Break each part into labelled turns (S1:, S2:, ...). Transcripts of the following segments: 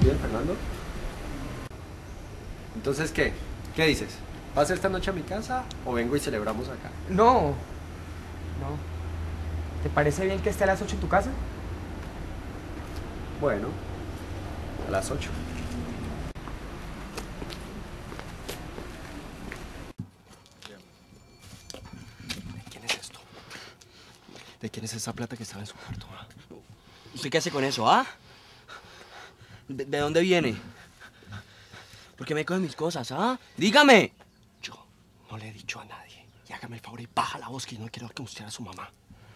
S1: bien, Fernando? Entonces, ¿qué? ¿Qué dices? ¿Vas esta noche a mi casa o vengo y celebramos acá?
S2: No. No. ¿Te parece bien que esté a las 8 en tu casa?
S1: Bueno, a las 8.
S3: ¿De quién es esto? ¿De quién es esa plata que estaba en su cuarto?
S4: ¿Usted qué hace con eso, ah? ¿De dónde viene? ¿Por qué me coge mis cosas, ah? ¡Dígame!
S3: Yo no le he dicho a nadie. Y hágame el favor y baja la voz que no quiero que usted a su mamá.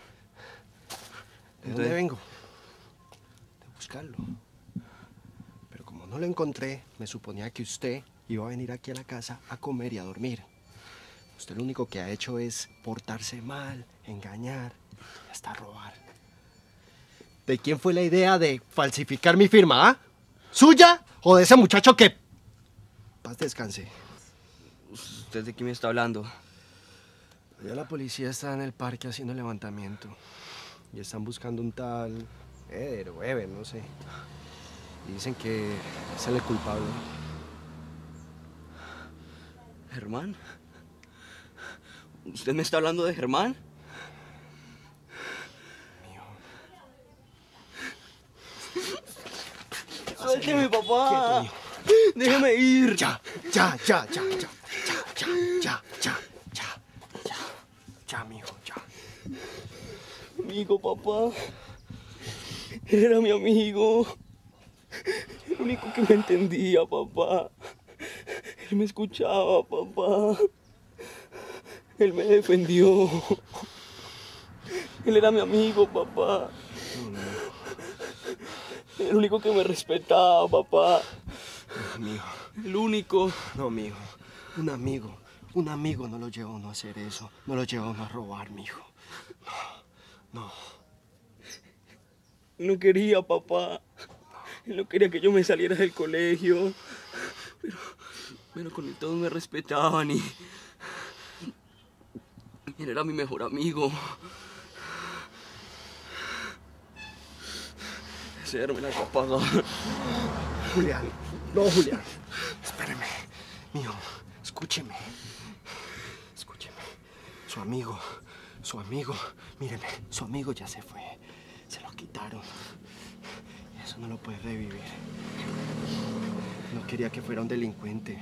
S3: ¿De dónde vengo? De buscarlo. Pero como no lo encontré, me suponía que usted iba a venir aquí a la casa a comer y a dormir. Usted lo único que ha hecho es portarse mal, engañar y hasta robar. ¿De quién fue la idea de falsificar mi firma, ah? ¿Suya o de ese muchacho que... Paz descanse.
S4: ¿Usted de quién me está hablando?
S3: Ya la policía está en el parque haciendo levantamiento. Y están buscando un tal... Eder o Ever, no sé. Y dicen que es el culpable.
S4: ¿Germán? ¿Usted me está hablando de Germán? ¡Suélteme, papá! ¡Déjeme ir!
S3: Ya, mijo, ya.
S4: Amigo, papá. Él era mi amigo. El único que me entendía, papá. Él me escuchaba, papá. Él me defendió. Él era mi amigo, papá. El único que me respetaba, papá.
S3: Mijo.
S4: El único.
S3: No, mijo. Un amigo no lo lleva a uno a hacer eso. No lo lleva a uno a robar, mijo. No.
S4: No quería, papá. Él no quería que yo me saliera del colegio. Pero con él todos me respetaban y... Él era mi mejor amigo. Ese era la paga.
S3: Julián. No, Julián. Espéreme. Mijo, escúcheme. Su amigo. Míreme, su amigo ya se fue. Se lo quitaron. Eso no lo puede revivir. No quería que fuera un delincuente.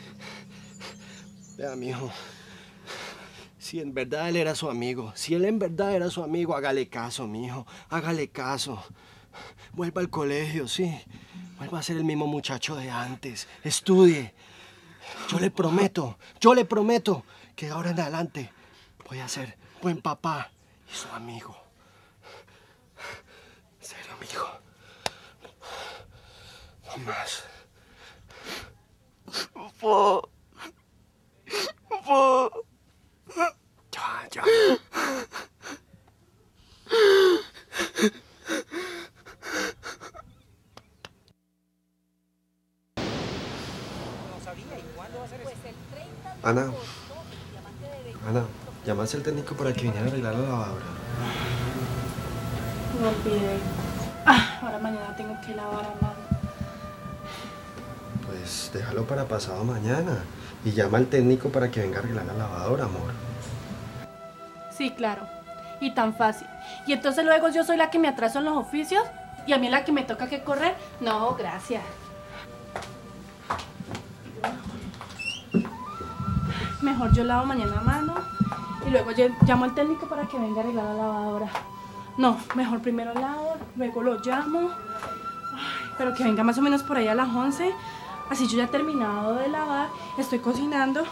S3: Vea, mijo. Si en verdad él era su amigo, hágale caso, mijo. Hágale caso. Vuelva al colegio, sí. Vuelva a ser el mismo muchacho de antes. Estudie. Yo le prometo que de ahora en adelante voy a ser buen papá y su amigo. En serio, amigo. No más.
S4: Papá. Papá.
S3: Ya. Ana, llamaste al técnico para que viniera a arreglar la lavadora.
S5: No olvidé. Ahora mañana tengo que lavar a mano.
S3: Pues déjalo para pasado mañana y llama al técnico para que venga a arreglar la lavadora, amor.
S5: Sí, claro. Y tan fácil. Y entonces luego yo soy la que me atraso en los oficios y a mí es la que me toca que correr. No, gracias. Mejor yo lavo mañana a mano y luego yo llamo al técnico para que venga a arreglar la lavadora. No, mejor primero lavo, luego lo llamo. Pero que venga más o menos por ahí a las 11. Así yo ya he terminado de lavar, estoy cocinando.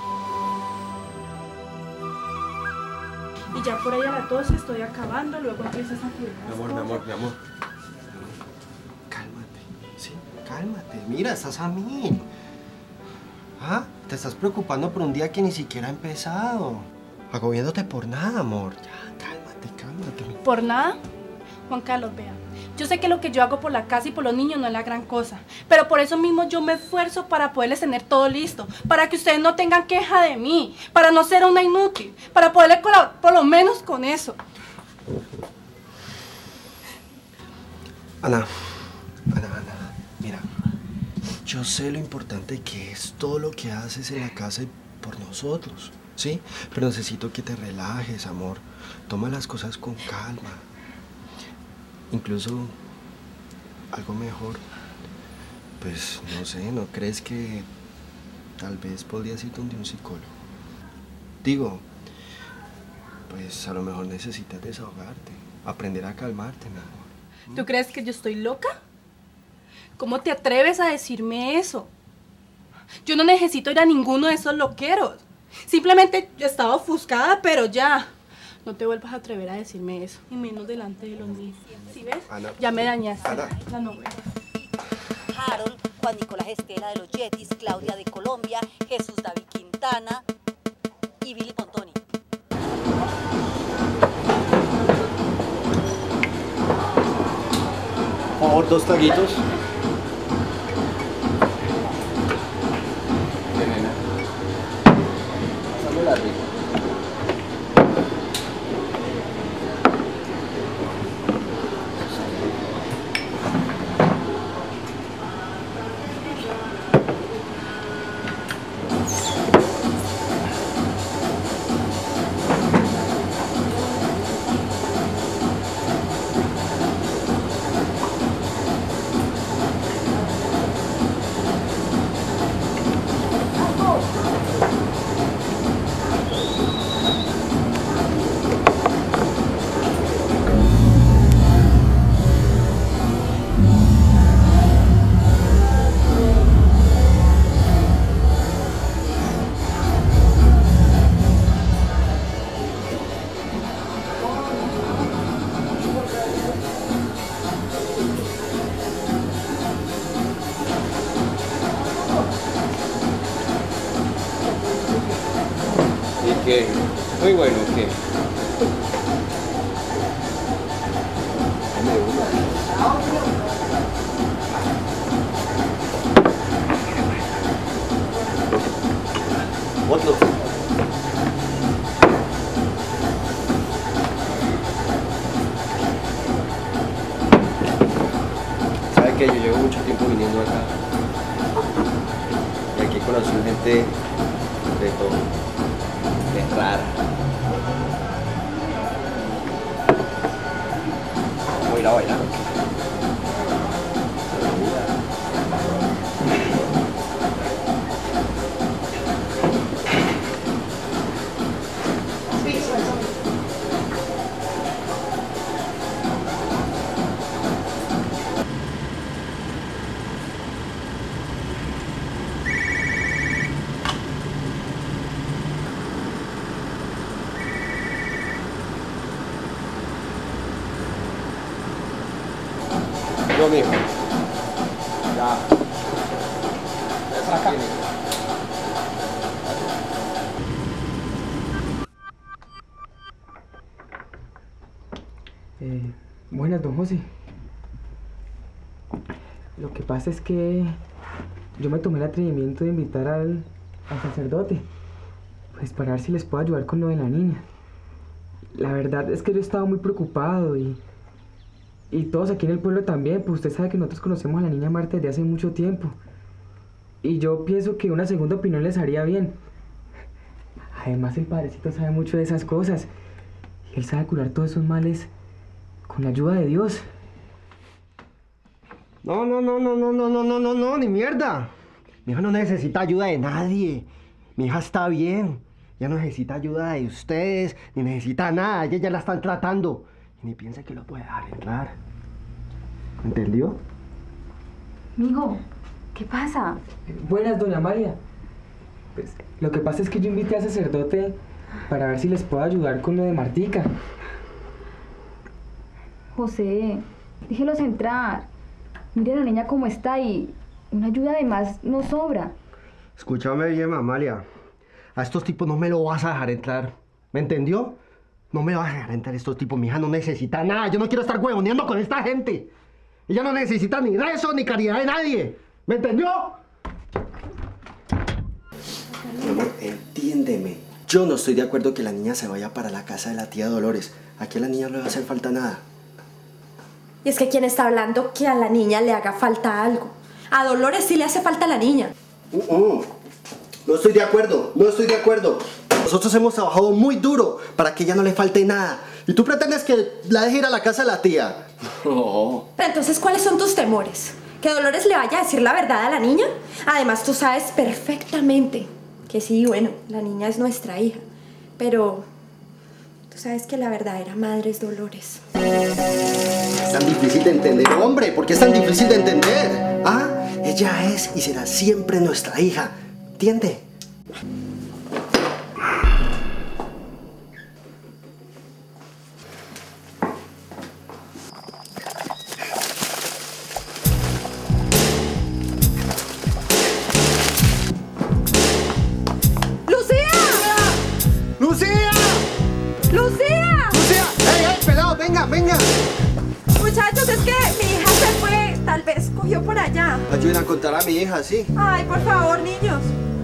S5: Y ya por ahí a las 12 estoy acabando, luego empiezas a cuidar las cosas.
S3: Mi amor. Cálmate, sí, cálmate. Mira, estás a mí. ¿Ah? Te estás preocupando por un día que ni siquiera ha empezado. Agobiándote por nada, amor. Ya, cálmate.
S5: ¿Por nada? Juan Carlos, vea. Yo sé que lo que yo hago por la casa y por los niños no es la gran cosa, pero por eso mismo yo me esfuerzo para poderles tener todo listo, para que ustedes no tengan queja de mí, para no ser una inútil, para poderles colaborar por lo menos con eso.
S3: Ana, Mira, yo sé lo importante que es todo lo que haces en la casa y por nosotros, ¿sí? Pero necesito que te relajes, amor. Toma las cosas con calma. Incluso algo mejor. Pues no sé, ¿no crees que tal vez podrías ir donde un psicólogo? Digo, pues a lo mejor necesitas desahogarte, aprender a calmarte, mi amor.
S5: ¿Tú crees que yo estoy loca? ¿Cómo te atreves a decirme eso? Yo no necesito ir a ninguno de esos loqueros. Simplemente yo estaba ofuscada, pero ya. No te vuelvas a atrever a decirme eso, y menos delante de los niños. ¿Sí ves?
S3: Ana,
S5: Ya me dañaste
S3: Ana.
S5: la novela.
S6: Harold, Juan Nicolás Estela de los Yetis, Claudia de Colombia, Jesús David Quintana y Billy Pontoni.
S1: Por favor, 2 traguitos. Bien, nena. Pásame la rica. ¿Qué? Muy bueno, ¿qué? Dame uno. Otro. ¿Sabe qué? Yo llevo mucho tiempo viniendo acá. Y aquí conocí gente de todo. Es rara. Voy a ir a bailar. Yo mismo. Ya. Acá.
S2: Buenas, don José. Lo que pasa es que yo me tomé el atrevimiento de invitar al sacerdote, pues para ver si les puedo ayudar con lo de la niña. La verdad es que yo estaba muy preocupado y todos aquí en el pueblo también, pues usted sabe que nosotros conocemos a la niña Marta desde hace mucho tiempo. Y yo pienso que una segunda opinión les haría bien. Además, el padrecito sabe mucho de esas cosas. Y él sabe curar todos esos males con la ayuda de Dios.
S3: No, ni mierda. Mi hija no necesita ayuda de nadie. Mi hija está bien. Ya no necesita ayuda de ustedes, ni necesita nada. Ella ya la están tratando. Y ni piensa que lo puede dejar entrar. ¿Entendió?
S7: Mijo, ¿qué pasa?
S2: Buenas, doña María. Pues, lo que pasa es que yo invité al sacerdote para ver si les puedo ayudar con lo de Martica.
S7: José, déjelos entrar. Mire a la niña cómo está y una ayuda de más no sobra.
S3: Escúchame bien, Amalia. A estos tipos no me lo vas a dejar entrar. ¿Me entendió? No me vas a dejar entrar estos tipos. Mi hija no necesita nada. Yo no quiero estar huevoneando con esta gente. Ella no necesita ni rezo ni caridad de nadie. ¿Me entendió? Mi amor, entiéndeme. Yo no estoy de acuerdo que la niña se vaya para la casa de la tía Dolores. Aquí a la niña no le va a hacer falta nada.
S8: Y es que ¿quién está hablando que a la niña le haga falta algo? A Dolores sí le hace falta la niña.
S3: No estoy de acuerdo, no estoy de acuerdo. Nosotros hemos trabajado muy duro para que ella no le falte nada. ¿Y tú pretendes que la deje ir a la casa de la tía? No.
S8: Pero entonces, ¿cuáles son tus temores? ¿Que Dolores le vaya a decir la verdad a la niña? Además, tú sabes perfectamente que sí, bueno, la niña es nuestra hija. Pero tú sabes que la verdadera madre es Dolores.
S3: Es tan difícil de entender, hombre. ¿Por qué es tan difícil de entender? ¿Ah? Ella es y será siempre nuestra hija. ¿Entiende?
S8: Venga. Muchachos, es que mi hija se fue. Tal vez cogió por allá.
S3: Ayuden a contar a mi hija, sí.
S8: Ay, por favor, niños.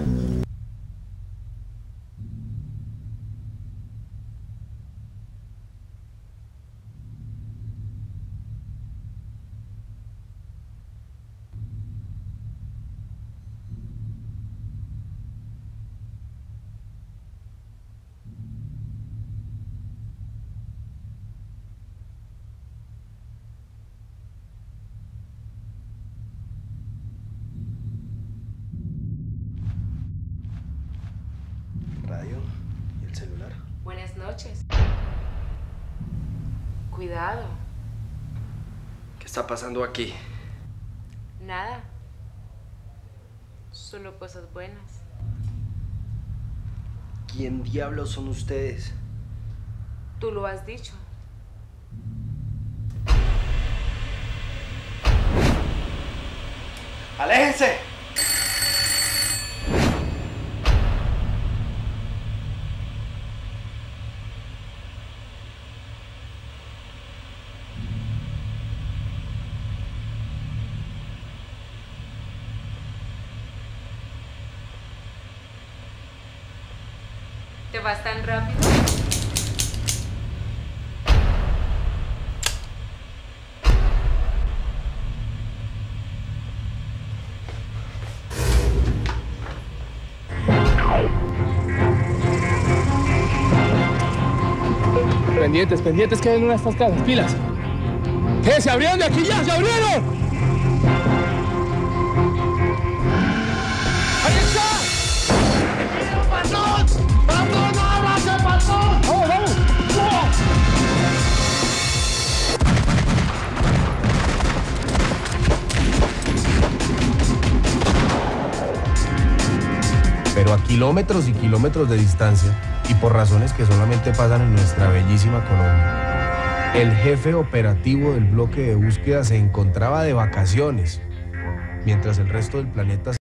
S3: Radio y el celular.
S9: Buenas noches. Cuidado.
S1: ¿Qué está pasando aquí?
S9: Nada. Solo cosas buenas.
S3: ¿Quién diablos son ustedes?
S9: Tú lo has dicho.
S1: ¡Aléjense!
S9: ¿Te vas tan rápido?
S10: Pendientes que hay en una de estas casas, pilas. ¿Qué? ¿Se abrieron de aquí ya? ¡Se abrieron! ¡Ahí está! ¡Pasó! ¡Pasó! ¡No abras el pasó! ¡Vamos, vamos!
S11: Pero a kilómetros y kilómetros de distancia, y por razones que solamente pasan en nuestra bellísima Colombia, el jefe operativo del bloque de búsqueda se encontraba de vacaciones, mientras el resto del planeta